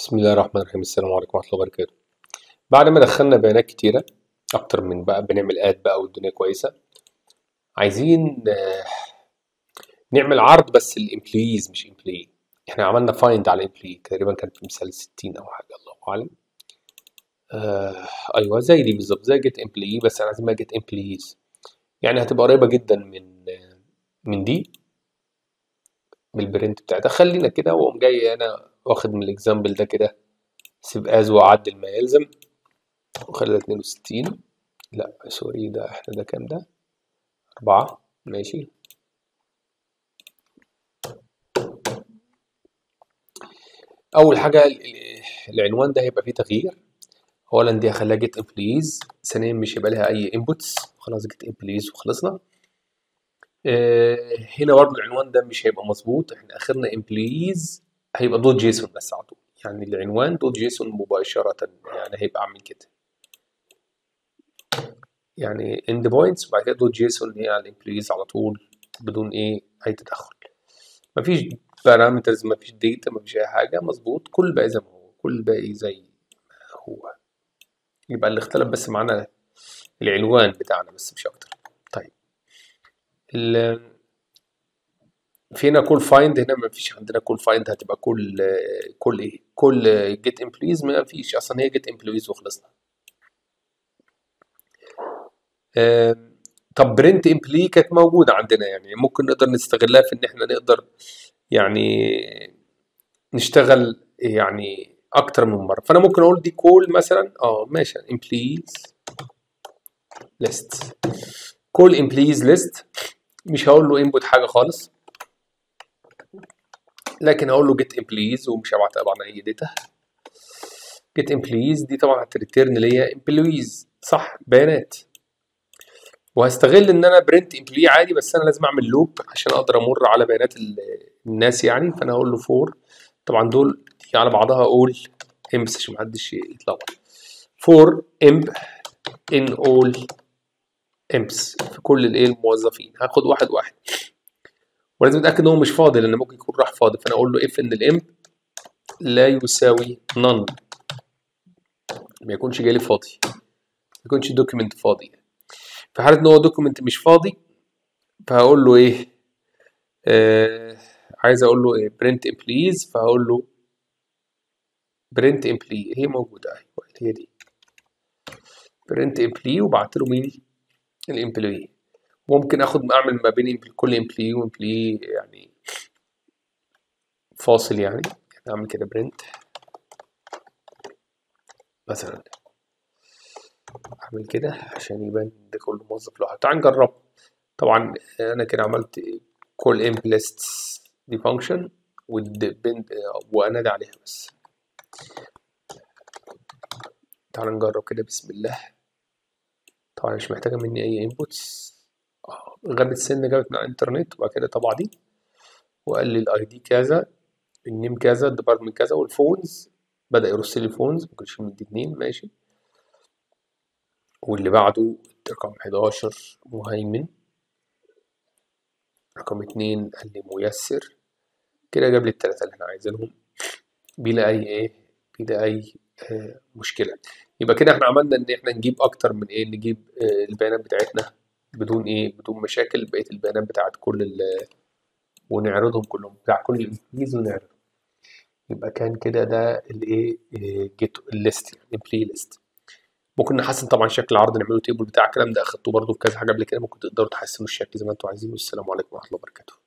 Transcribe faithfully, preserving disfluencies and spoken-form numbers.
بسم الله الرحمن الرحيم. السلام عليكم ورحمة الله وبركاته. بعد ما دخلنا بيانات كتيرة أكتر من بقى بنعمل آد بقى والدنيا كويسة، عايزين آه، نعمل عرض بس الامبلويز مش امبلوي. احنا عملنا فايند على امبلوي تقريبا كان في مثال ستين أو حاجة، الله أعلم. آه أيوه زي دي بالظبط، زي جيت امبلوي، بس أنا عايزين بقى جيت امبلويز، يعني هتبقى قريبة جدا من آه، من دي بالبرنت بتاعتها. خلينا كده وأقوم جاي أنا واخد من الإكزامبل ده كده سيب از وأعدل ما يلزم وخليها اتنين وستين. لا سوري، ده احنا ده كام ده؟ أربعة. ماشي. أول حاجة ال- ال- العنوان ده هيبقى فيه تغيير. أولا دي هخليها جيت امبلويز، ثانيا مش هيبقى لها أي انبوتس، خلاص جيت امبلويز وخلصنا. اه هنا برضه العنوان ده مش هيبقى مظبوط، احنا آخرنا امبلويز هيبقى دوت جيسون بس على طول، يعني العنوان دوت جيسون مباشرة، يعني هيبقى عامل كده، يعني اند بوينتس وبعد كده دوت جيسون هي على الامبلويز على طول بدون ايه أي تدخل. مفيش بارامترز، مفيش داتا، مفيش اي حاجه، مظبوط، كل باقي زي ما هو، كل باقي زي ما هو. يبقى اللي اختلف بس معانا العنوان بتاعنا بس مش اكتر. طيب ال فينا كل فايند، هنا مفيش عندنا كل فايند، هتبقى كل كل ايه كل جيت امبلويز، ما فيش اصلا، هي جيت امبلويز وخلصنا. آم، طب برنت امبلوي كانت موجوده عندنا، يعني ممكن نقدر نستغلها في ان احنا نقدر يعني نشتغل يعني اكتر من مره. فانا ممكن اقول دي كول مثلا، اه ماشي، employees list، كول employees list، مش هقول له input حاجه خالص، لكن هقول له get employees ومش هبعت طبعا اي داتا. get employees دي طبعا هتريتيرن ليا employees، صح، بيانات، وهستغل ان انا برنت employee عادي، بس انا لازم اعمل لوب عشان اقدر امر على بيانات الناس يعني. فانا هقول له فور، طبعا دول على بعضها اقول امبس عشان محدش يتلخبط، فور امب in all imps، في كل الايه الموظفين. هاخد واحد واحد ولازم اتاكد ان هو مش فاضي، لان ممكن يكون راح فاضي، فانا اقول له if ان الامب لا يساوي none، ما يكونش جاي لي فاضي، ما يكونش دوكيمنت فاضي. في حاله ان هو دوكيمنت مش فاضي فهقول له ايه، آه عايز اقول له ايه print employees، فهقول له print employee، هي موجوده ايوه هي دي print employee، وبعت له مين الامبلوي. ممكن اخد اعمل ما بين كل امبلوي وامبلوي يعني فاصل، يعني اعمل كده برنت مثلا، اعمل كده عشان يبان ده كل موظف لوحده. تعال نجرب. طبعا انا كده عملت كل امب lists دي فانكشن وانادي عليها بس. تعال نجرب كده بسم الله. طبعا مش محتاجه مني اي انبوتس، غابت السن جابت من الانترنت، وبعد كده طبعا دي وقال لي الاي دي كذا، النيم كذا، الديبارتمنت كذا، والفونز بدأ يرص لي فونز، ممكن يشيل من دي اتنين ماشي. واللي بعده رقم حداشر مهيمن، رقم اتنين قال لي ميسر، كده جاب لي التلاتة اللي احنا عايزينهم بلا أي إيه بلا أي آه مشكلة. يبقى كده احنا عملنا إن احنا نجيب أكتر من إيه، نجيب آه البيانات بتاعتنا بدون إيه بدون مشاكل، بقية البيانات بتاعت كل ال ونعرضهم كلهم بتاع كل الامبليز ونعرض. يبقى كان كده ده الايه جيت الليست، يعني امبلي ليست. ممكن نحسن طبعا شكل العرض، نعمله تيبل بتاع الكلام ده، اخدتوه برضه في كذا حاجه قبل كده، ممكن تقدروا تحسنوا الشكل زي ما انتم عايزين. والسلام عليكم ورحمه الله وبركاته.